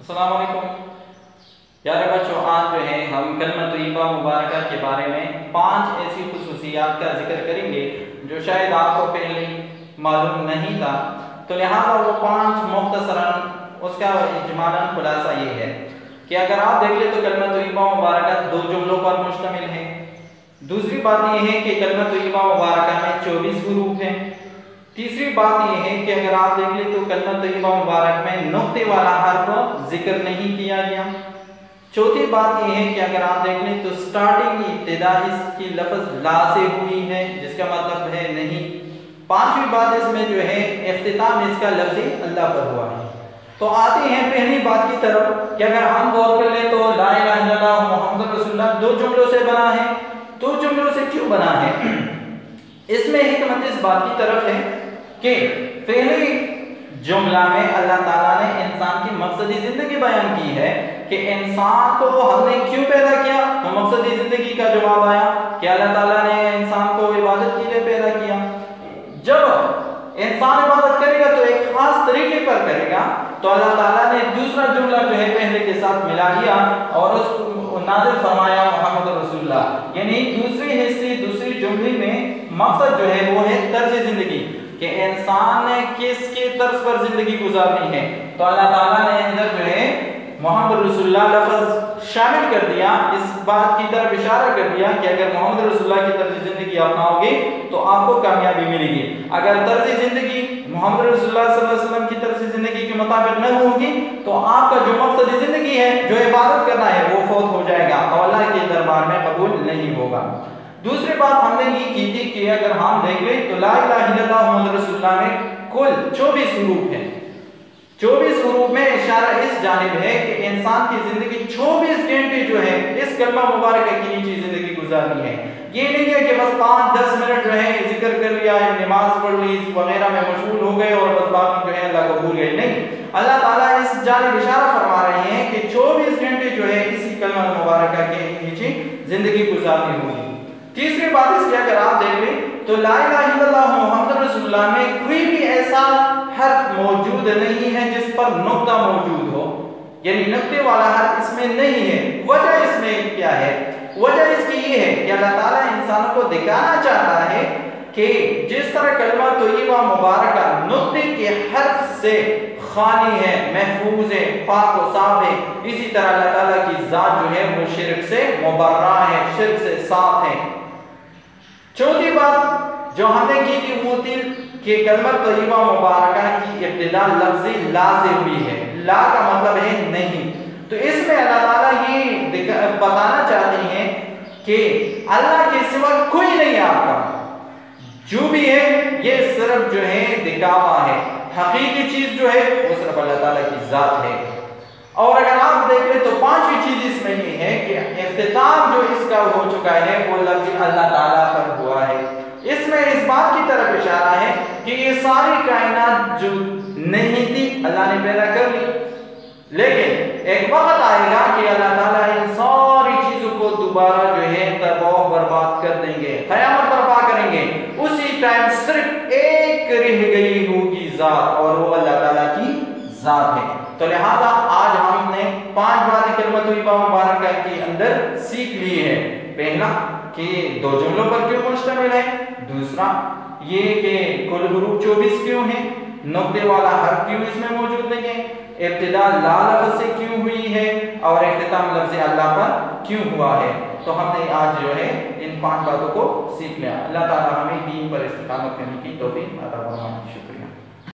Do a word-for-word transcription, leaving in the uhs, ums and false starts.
السلام علیکم پیارے بچوں، آج جو ہے ہم کلمہ طیبہ مبارکہ کے بارے میں پانچ ایسی خصوصیات کا ذکر کریں گے جو شاید آپ کو پہلے معلوم نہیں تھا، تو لہٰذا وہ پانچ مختصراً اس کا اجمالاً خلاصہ یہ ہے کہ اگر آپ دیکھ لیں تو کلمہ طیبہ مبارکہ دو جملوں پر مشتمل ہے۔ دوسری بات یہ ہے کہ کلمہ طیبہ مبارکہ میں چوبیس حروف ہیں۔ تیسری بات یہ ہے کہ اگر آپ دیکھ لیں تو کلمہ طیبہ مبارک میں نقطے والا حرف ذکر نہیں کیا گیا۔ چوتھی بات یہ ہے کہ اگر آپ دیکھ لیں تو سٹارٹنگ ابتدا اس کی لفظ لا سے ہوئی ہے، جس کا مطلب ہے نہیں۔ پانچویں بات اس میں جو ہے اختتام اس کا لفظ اللہ پر ہوا ہے۔ تو آتے ہیں پہلی بات کی طرف کہ اگر ہم غور کر لیں تو لا الہ الا اللہ محمد رسول اللہ دو جملوں سے بنا ہے۔ دو جملوں سے کیوں بنا ہے؟ اس میں حکمت اس بات کی طرف ہے کہ پہلی جملہ میں اللہ تعالیٰ نے انسان کی مقصدی زندگی بیان کی ہے کہ انسان کو ہم نے کیوں پیدا کیا، تو مقصدی زندگی کا جواب آیا کہ اللہ تعالیٰ نے انسان کو عبادت کے لیے پیدا کیا۔ جب انسان عبادت کرے گا تو ایک خاص طریقے پر کرے گا، تو اللہ تعالیٰ نے دوسرا جملہ جو ہے پہلے کے ساتھ ملا لیا اور اس کو نازل فرمایا محمد رسول اللہ، یعنی دوسری حصے دوسری جملے میں مقصد جو ہے وہ ہے طرز زندگی کہ انسان نے کس کے طرز پر زندگی گزارنی ہے۔ تو اللہ تعالیٰ نے ادھر جو ہے محمد رسول اللہ لفظ شامل کر دیا، اس بات کی طرف اشارہ کر دیا کہ اگر محمد رسول اللہ کی طرز زندگی اپناؤ گے تو آپ کو کامیابی ملے گی۔ اگر طرز زندگی محمد رسول اللہ صلی اللہ علیہ وسلم کی طرز زندگی کے مطابق نہ ہوگی تو آپ کا جو مقصد زندگی ہے، جو عبادت کرنا ہے، وہ فوت ہو جائے گا اور اللہ کے دربار میں قبول نہیں ہوگا۔ دوسری بات ہم نے یہ کی تھی کہ اگر ہم دیکھ لیں تو لا الہ الا اللہ محمد رسول اللہ میں کل چوبیس حروف ہیں۔ چوبیس حروف میں اشارہ اس جانب ہے کہ انسان کی زندگی چوبیس گھنٹے جو ہے اس کلمہ مبارکہ کے نیچے زندگی گزارنی ہے۔ یہ نہیں ہے کہ بس پانچ دس منٹ جو ہے ذکر کر لیا ہے، نماز پڑھ لی وغیرہ میں مشغول ہو گئے اور بس باقی جو ہے اللہ کو بھول گئے، نہیں۔ اللہ تعالیٰ اس جانب اشارہ فرما رہے ہیں کہ چوبیس گھنٹے جو ہے اسی کلمہ مبارکہ کے نیچے زندگی گزارنی ہوگی۔ تیسری بات اس کی اگر آپ دیکھ لیں تو لا الہ الا اللہ محمد رسول اللہ میں کوئی بھی ایسا حرف موجود نہیں ہے جس پر نقطہ موجود ہو، یعنی نقطے والا حرف اس میں نہیں ہے۔ وجہ اس میں کیا ہے؟ وجہ اس کی یہ ہے کہ اللہ تعالیٰ انسانوں کو دکھانا چاہتا ہے کہ جس طرح کلمہ طیبہ مبارکہ نقطے کے حرف سے خالی ہے، محفوظ ہے، پاک و صاف ہے، اسی طرح اللہ تعالیٰ کی ذات جو ہے وہ شرک سے مبرہ ہے، شرک سے صاف ہے۔ چوتھی بات جو ہم نے کی تھی وہ تھی کہ کلمہ طیبہ مبارکہ کی ابتدا لفظ لا سے ہوئی ہے۔ لا کا مطلب ہے نہیں، تو اس میں اللہ تعالیٰ یہ بتانا چاہتے ہیں کہ اللہ کے سوا کوئی نہیں آپ کا، جو بھی ہے یہ صرف جو ہے دکھاوا ہے، حقیقی چیز جو ہے وہ صرف اللہ تعالیٰ کی ذات ہے۔ اور اگر آپ دیکھ لیں تو پانچویں چیز اس میں یہ ہے کہ اختتام جو اس کا ہو چکا ہے وہ لفظ اللہ تعالیٰ پر ہوا ہے۔ اس میں اس بات کی طرف اشارہ ہے کہ یہ ساری کائنات جو نہیں تھی اللہ نے پیدا کر لی، لیکن ایک وقت آئے گا کہ اللہ تعالیٰ ان ساری چیزوں کو دوبارہ جو ہے تباہ و برباد کر دیں گے، قیامت برپا کریں گے۔ اسی ٹائم صرف ایک رہ گئی ہوگی ذات اور وہ اللہ تعالیٰ کی ذات ہے۔ تو لہذا آج ہم نے پانچ باتیں کلمہ طیبہ مبارکہ کے اندر سیکھ لی ہے۔ پہلا کہ دو جملوں پر کیوں مشتمل ہے، دوسرا یہ کہ کل حروف چوبیس کیوں ہیں، نقطے والا حرف کیوں اس میں موجود نہیں ہے، ابتدا لا لفظ سے کیوں ہوئی ہے اور اختتام لفظ اللہ پر کیوں ہوا ہے۔ تو ہم نے آج جو ہے ان پانچ باتوں کو سیکھ لیا۔ اللہ تعالیٰ ہمیں دین پر استقامت کرنے کی توفیق عطا فرمائے۔ شکریہ۔